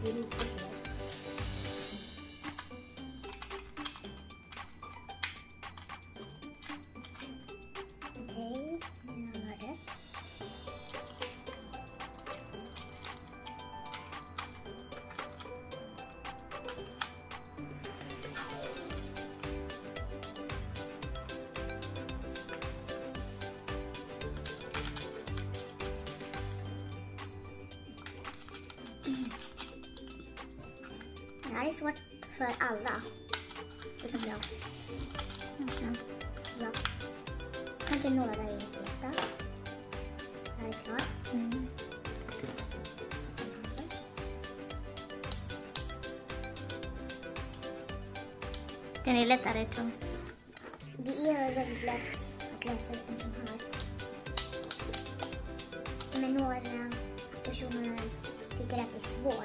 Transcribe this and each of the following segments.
blir lite fel. Okej, nu var det. Det här är svårt för alla. Utom jag. Ja. Kanske några är feta. Det här är klart. Den är lättare, tror jag. Det är väldigt lätt att läsa ut en sån här. Men några personer tycker att det är svårt.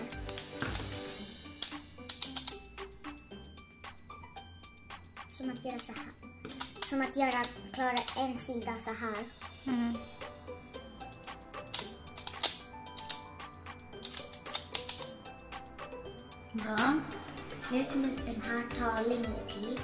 Som att göra så här. Som att klara en sida så här. Bra. Nu kommer den här ta längre tid.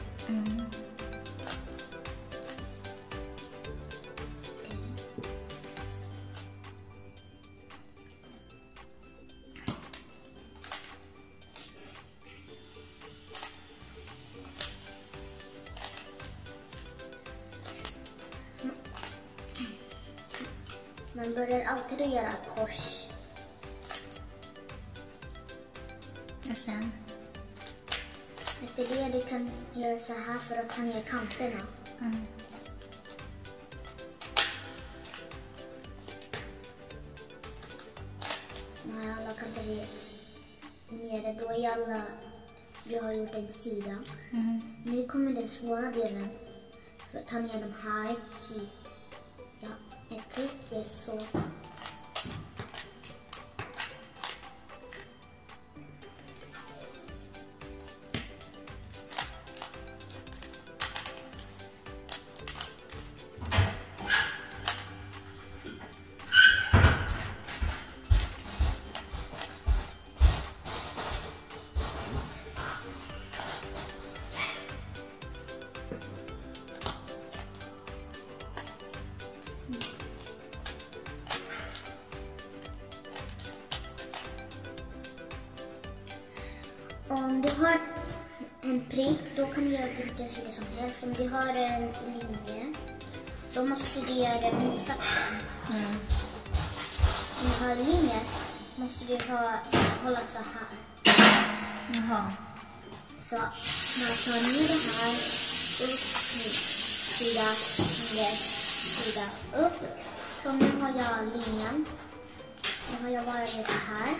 Man börjar alltid att göra kors. Och sen? Efter det du kan göra så här för att ta ner kanterna. När alla kanter är nere, då är alla... Du har gjort en sida. Nu kommer den svåra delen. För att ta ner de här hit. Ja, ett tryck är så... Om du har en prick, då kan du göra vilken sida som helst. Om du har en linje, då måste du göra motsatsen. Om du har en linje, måste du hålla så här. Jaha. Så när jag tar ner det här, upp, sida, ner, sida, upp. Så nu har jag linjen. Nu har jag bara det så här.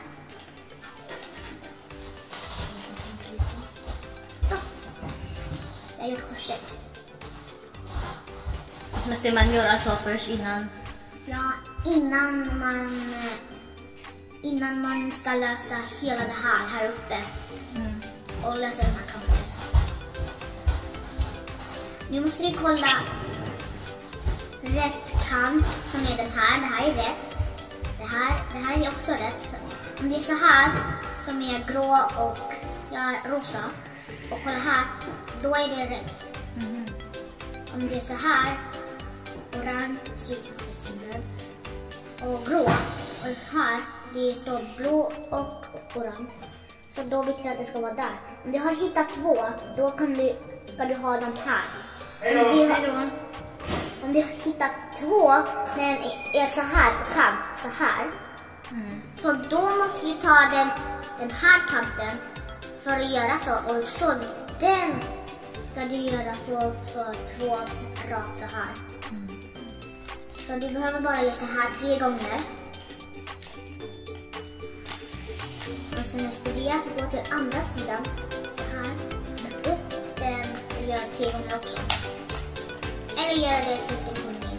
Jag har gjort korset. Måste man göra så först innan? Ja, innan man ska lösa hela det här uppe. Och lösa den här kanten. Nu måste du kolla rätt kant som är den här. Det här är rätt. Det här är också rätt. Om det är så här som är grå och rosa. Och kolla här, då är det rätt. Om det är så här, orange, och grå. Och här, det står blå och orange. Så då betyder det att det ska vara där. Om du har hittat två, då ska du ha dem här. Om du har hittat två, men är så här på kant, så här. Så då måste du ta den här kanten för att göra så. Och så den ska du göra för två rakt så här. Så du behöver bara göra så här 3 gånger. Och sen efter det gå till andra sidan. Så här. Upp den och göra 3 gånger också. Eller göra det 3 gånger.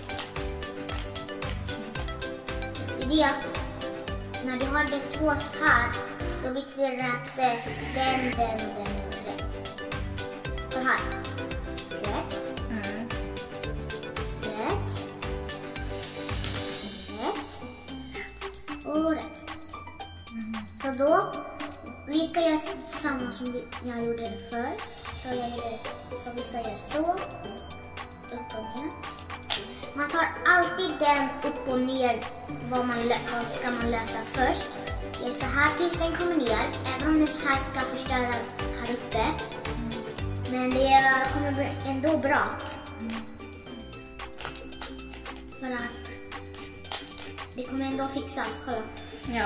Efter det, när du har det 2 här, då betyder det att den är rätt. Så här. Rätt. Rätt. Och rätt. Så Vi ska göra samma som jag gjorde förr. Så vi ska göra så. Upp och ner. Man tar alltid den upp och ner. Vad ska man lösa först? Gör så här tills den kommer ner. Även om det så här ska förstöra här uppe. Men det kommer bli ändå bra. För att det kommer ändå fixas. Kolla. Ja.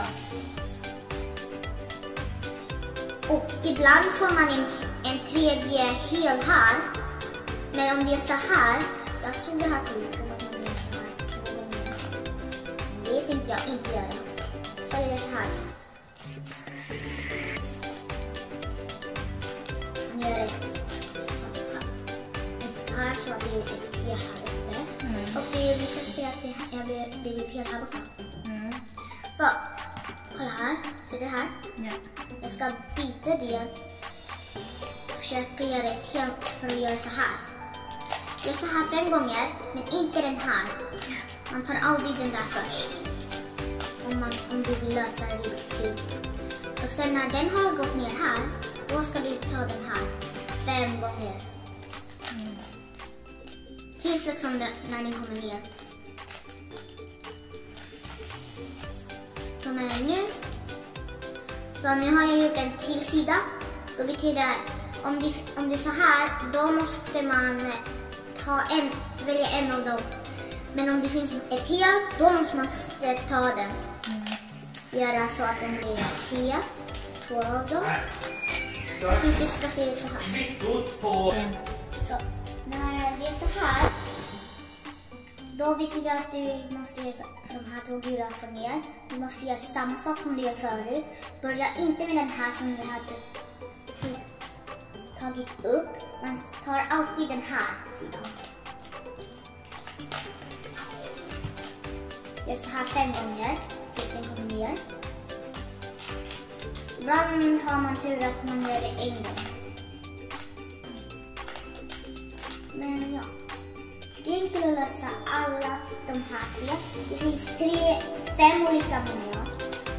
Och ibland får man en tredje hel här. Men om det är så här. Jag såg det här på YouTube. Det tänkte jag inte göra. Så jag gör så här. Man gör så här så att det är ett T här uppe. Och det visar sig att det blir fel här borta. Så, kolla här. Ser du här? Ja. Jag ska byta det. Försöka göra ett helt för att göra så här. Gör så här 5 gånger, men inte den här. Man tar aldrig den där först. Om du vill lösa rubicscube. Och sen när den har gått ner här, då ska du ta den här 5 gånger. Tills liksom när den kommer ner. Så när nu. Så nu har jag gjort en till sida. Då betyder om det är så här, då måste man välja en av dem. Men om det finns ett helt, då måste man ta den. Göra så att den blir T. 2 av dem. Till sist ska se ut så här. Så när det är så här, då betyder att du måste göra de här 2 gula för ner. Du måste göra samma sak som du gör förut. Börja inte med den här som du har tagit upp. Man tar alltid den här sidan. Gör så här 5 gånger tills den kommer ner. Ibland har man tur att man gör det en gång. Men ja. Det är enkelt att lösa alla de här 3. Det finns 5 olika menar jag.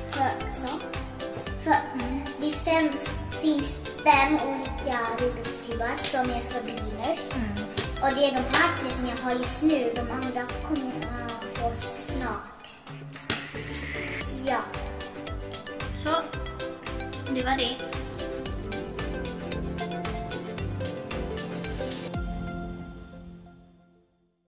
Det finns 5 olika rubicskubar som är för beginners. Och det är de här 3 som jag har just nu. De andra kommer jag få snart. Ja. Så, det var det.